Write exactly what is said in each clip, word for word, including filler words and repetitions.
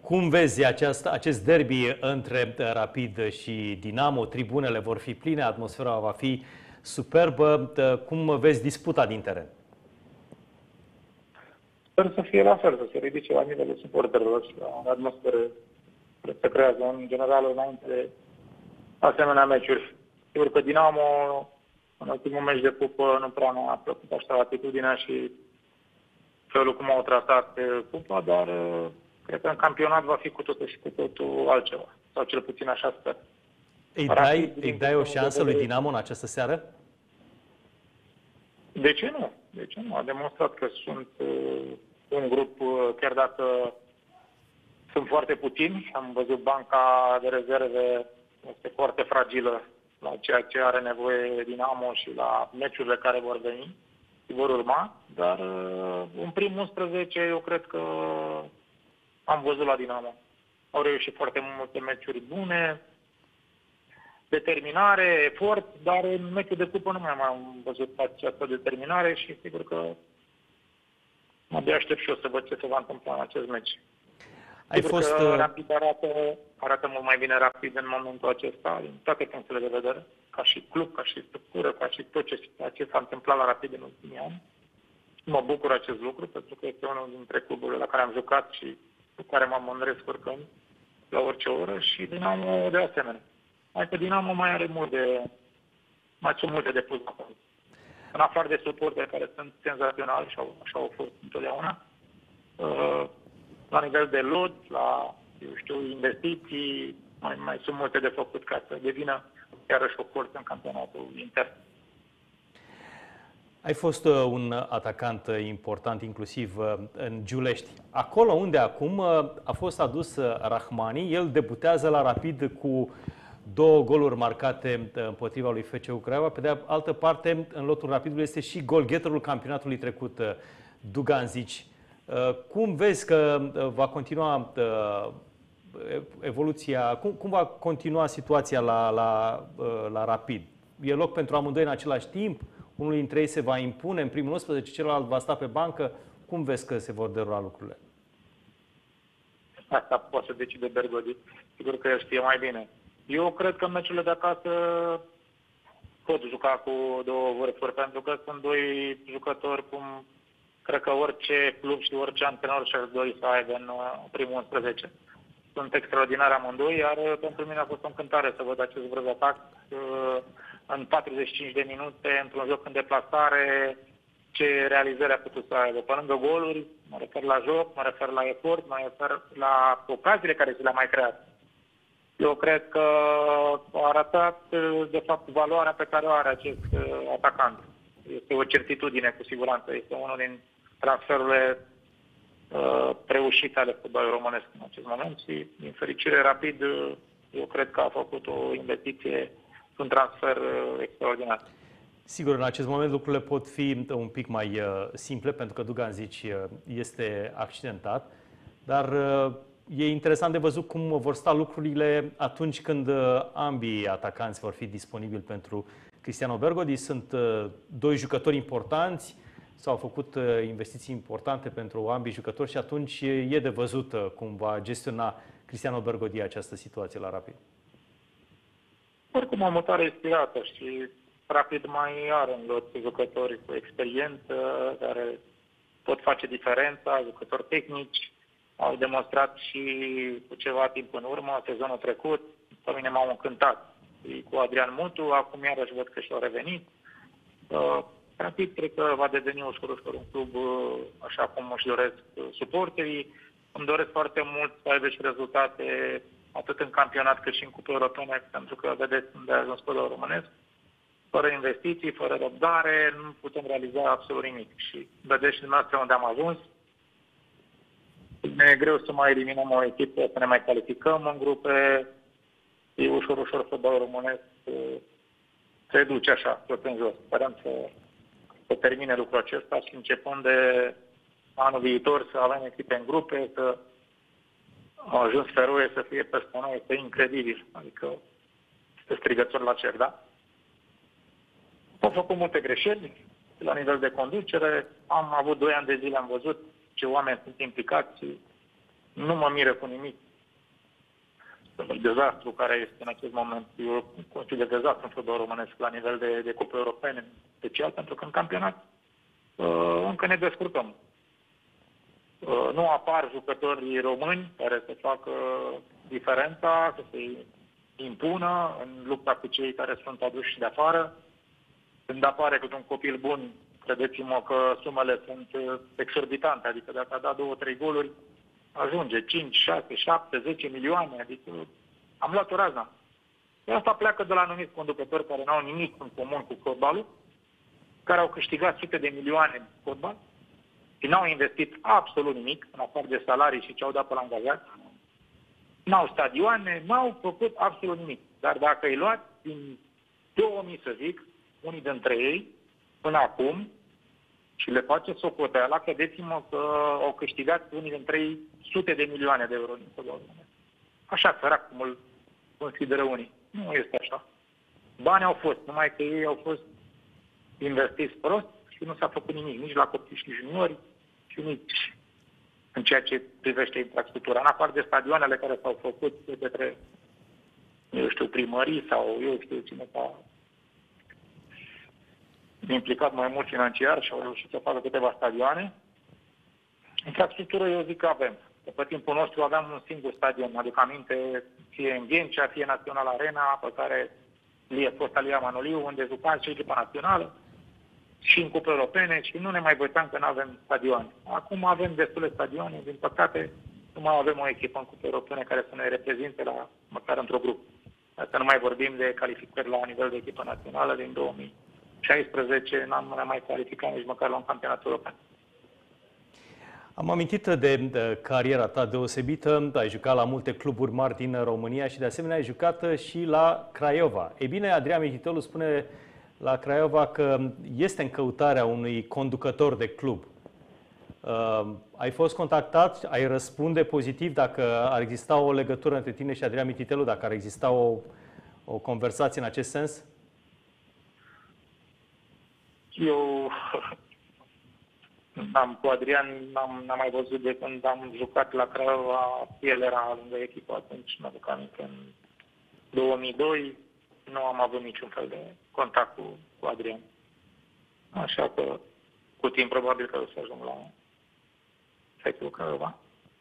Cum vezi aceast, acest derby între Rapid și Dinamo? Tribunele vor fi pline, atmosfera va fi superbă. Cum vezi disputa din teren? Sper să fie la fel, să se ridice la nivelul suporterilor și la atmosferă care se creează în general înainte de asemenea meciuri. Sigur că Dinamo, în ultimul meci de cupă, nu prea ne-a plăcut așa atitudinea și felul cum au tratat cupa, dar cred că în campionat va fi cu totul și cu totul altceva. Sau cel puțin așa sper. Îi dai, îi dai o șansă lui Dinamo în această seară? De ce nu? De ce nu? A demonstrat că sunt uh, un grup, uh, chiar dacă sunt foarte puțini. Am văzut banca de rezerve este foarte fragilă la ceea ce are nevoie Dinamo și la meciurile care vor veni și vor urma. Dar uh, în primul unsprezece eu cred că am văzut la Dinamo. Au reușit foarte multe meciuri bune, determinare, efort, dar în meciul de cupă nu mai am văzut această determinare și sigur că abia aștept și eu să văd ce se va întâmpla în acest meci. Ai sigur fost... că Rapid arată, arată mult mai bine Rapid în momentul acesta, din toate punctele de vedere, ca și club, ca și structură, ca și tot ce, ce s-a întâmplat la Rapid în ultimii ani. Mă bucur acest lucru, pentru că este unul dintre cluburile la care am jucat și cu care mă mândresc oricând, la orice oră, și Dinamo de asemenea. Hai că Dinamo mai are mult de, mai sunt multe de pus acolo. În afară de suporteri care sunt senzaționali și au, așa au fost întotdeauna, la nivel de lot, la, eu știu, investiții, mai, mai sunt multe de făcut ca să devină iarăși o forță în campionatul intern. Ai fost un atacant important, inclusiv în Giulești. Acolo unde acum a fost adus Rahmani, el debutează la Rapid cu două goluri marcate împotriva lui F C U Craiova. Pe de altă parte, în lotul Rapidului este și golgheterul campionatului trecut, Dugan Zici. Cum vezi că va continua evoluția, cum, cum va continua situația la, la, la Rapid? E loc pentru amândoi în același timp? Unul dintre ei se va impune în primul unsprezece, celălalt va sta pe bancă. Cum vezi că se vor derula lucrurile? Asta poate să decide Bergodi. Sigur că el știe mai bine. Eu cred că în meciurile de acasă pot juca cu două vârfuri, pentru că sunt doi jucători cum cred că orice club și orice antrenor și-ar dori să aibă în primul unsprezece. Sunt extraordinari amândoi, iar pentru mine a fost o încântare să văd acest brăz atac în patruzeci și cinci de minute, într-un joc în deplasare, ce realizări a putut să aibă. Pe lângă goluri, mă refer la joc, mă refer la efort, mă refer la ocaziile care se le-a mai creat. Eu cred că a arătat, de fapt, valoarea pe care o are acest atacant. Este o certitudine, cu siguranță. Este unul din transferurile uh, reușite ale fotbalului românesc în acest moment și, din fericire, Rapid, eu cred că a făcut o investiție, un transfer uh, extraordinar. Sigur, în acest moment lucrurile pot fi un pic mai uh, simple, pentru că Dugan Zici uh, este accidentat, dar uh, e interesant de văzut cum vor sta lucrurile atunci când uh, ambii atacanți vor fi disponibili pentru Cristiano Bergodi. Sunt uh, doi jucători importanți, s-au făcut uh, investiții importante pentru ambii jucători și atunci e de văzut uh, cum va gestiona Cristiano Bergodi această situație la Rapid. Oricum, o mutare inspirată și Rapid mai are în lot jucători cu experiență, care pot face diferența, jucători tehnici. Au demonstrat și cu ceva timp în urmă, sezonul trecut, pe mine m-au încântat. Cu Adrian Mutu, acum iarăși văd că și-au revenit. Uh, Rapid cred că va deveni ușor, ușor un club uh, așa cum își doresc uh, suporterii. Îmi doresc foarte mult să aibă și rezultate atât în campionat cât și în cupe europene, pentru că vedeți unde a ajuns fotbalul românesc. Fără investiții, fără răbdare, nu putem realiza absolut nimic. Și vedeți și dumneavoastră unde am ajuns. Ne e greu să mai eliminăm o echipă, să ne mai calificăm în grupe. E ușor, ușor fotbalul românesc se duce așa, tot în jos. Sperăm să, să termine lucrul acesta și începând de anul viitor să avem echipe în grupe, să au ajuns Feroe să fie peste noi, este incredibil. Adică este strigător la cer, da? Am făcut multe greșeli la nivel de conducere. Am avut doi ani de zile, am văzut ce oameni sunt implicați. Nu mă miră cu nimic. Dezastru care este în acest moment. Eu consider dezastru în fotbal românesc la nivel de, de cupe europene, special pentru că în campionat uh, încă ne descurcăm. Uh, nu apar jucători români care să facă diferența, să se impună în lupta cu cei care sunt aduși de afară. Când apare cât un copil bun, credeți-mă că sumele sunt exorbitante, adică dacă a dat două, trei goluri, ajunge cinci, șase, șapte, zece milioane, adică am luat o razna. Și asta pleacă de la anumiți conducători care nu au nimic în comun cu fotbalul, care au câștigat sute de milioane în fotbal și n-au investit absolut nimic, în afară de salarii și ce au dat pe la angajați. N-au stadioane, n-au făcut absolut nimic. Dar dacă îi luați din două mii, să zic, unii dintre ei, până acum, și le face socoteala, credeți-mă că au câștigat unii dintre ei sute de milioane de euro din fotbalul românesc. Așa, sărac, cum îl consideră unii. Nu este așa. Banii au fost, numai că ei au fost investiți prost și nu s-a făcut nimic, nici la copii și juniori, și nici în ceea ce privește infrastructura. În afară de stadioanele care s-au făcut de către, eu știu, primării sau eu știu cine s-a implicat mai mult financiar și au reușit să facă câteva stadioane. Infrastructură, eu zic că avem. Pe timpul nostru aveam un singur stadion, aduc aminte, fie în Ghencea, fie Național Arena, pe care a fost Alia Manoliu, unde jucam și echipa națională, și în cupe europene, și nu ne mai băteam că nu avem stadioane. Acum avem destule stadioane, din păcate nu mai avem o echipă în cupe europene care să ne reprezinte la, măcar într-o grup. Asta nu mai vorbim de calificări la nivel de echipă națională din două mii șaisprezece, n-am mai calificat nici măcar la un campionat european. Am amintit de, de cariera ta deosebită, ai jucat la multe cluburi mari din România și de asemenea ai jucat și la Craiova. Ei bine, Adrian Mititelu spune la Craiova că este în căutarea unui conducător de club. Uh, ai fost contactat, ai răspunde pozitiv dacă ar exista o legătură între tine și Adrian Mititelu, dacă ar exista o, o conversație în acest sens? Eu am, cu Adrian n-am, n-am mai văzut de când am jucat la Craiova, el era lângă echipă atunci, mă aduc aminte, în două mii doi, nu am avut niciun fel de contact cu, cu Adrian. Așa că cu timp probabil că o să ajung la site-ul Craiova.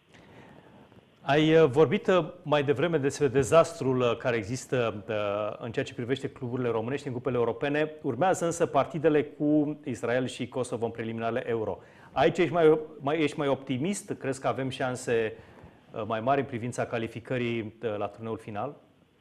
Ai vorbit mai devreme despre dezastrul care există în ceea ce privește cluburile românești în cupele europene. Urmează însă partidele cu Israel și Kosovo în preliminarele Euro. Aici ești mai, mai, ești mai optimist? Crezi că avem șanse mai mari în privința calificării la turneul final?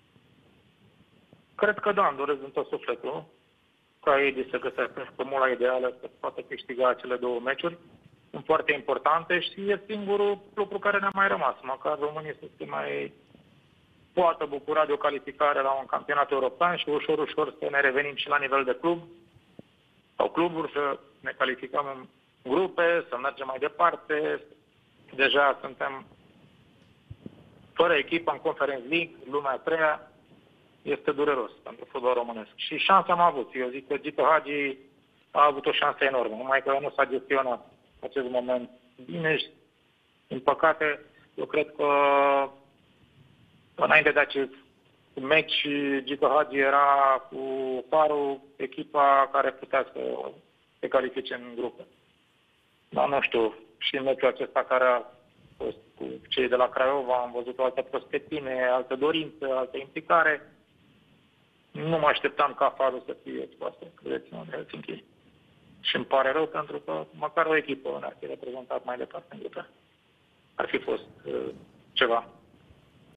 Cred că da, îmi doresc din tot sufletul ca ei să găsească formula ideală să poată câștiga acele două meciuri. Sunt foarte importante și e singurul lucru care ne-a mai rămas. Măcar românii să se mai poată bucura de o calificare la un campionat european și ușor, ușor să ne revenim și la nivel de club sau cluburi, să ne calificăm în grupe, să mergem mai departe. Deja suntem fără echipă în Conference League, lumea a treia. Este dureros pentru fotbal românesc. Și șansa am avut. Eu zic că Gito Hagi a avut o șansă enormă, numai că nu s-a gestionat acest moment bine și, din păcate, eu cred că înainte de acest meci, Gito Hagi era cu Paru, echipa care putea să se califice în grupă. Dar nu știu, și în meciul acesta care a fost cu cei de la Craiova, am văzut o altă prospectime, altă dorință, altă implicare. Nu mă așteptam ca Paru să fie expoasă, credeți-mă, de Helsinki. Și îmi pare rău pentru că măcar o echipă ne-ar fi reprezentat mai departe în grupă. Ar fi fost uh, ceva.